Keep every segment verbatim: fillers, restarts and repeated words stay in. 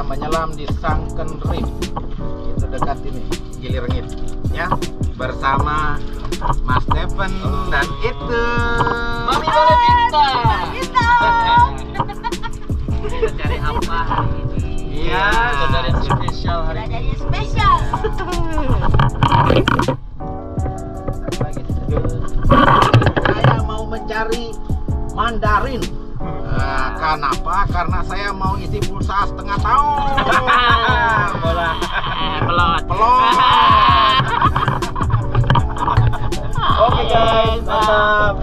menyelam di Sunken Reef. Itu dekat ini, Gili Rengit. Ya, bersama Mas Stephen dan itu Mami Bale Bintang. Kita cari apa hari ini? Iya, saudara yang spesial hari ini. Jadi spesial. Saya mau mencari Mandarin. Nah, kenapa? Karena saya mau isi pulsa setengah tahun. Bola. Pelot. Pelot. Oke guys, mantap.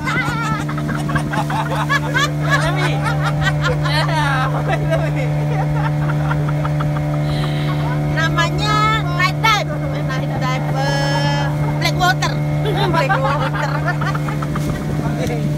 Tapi,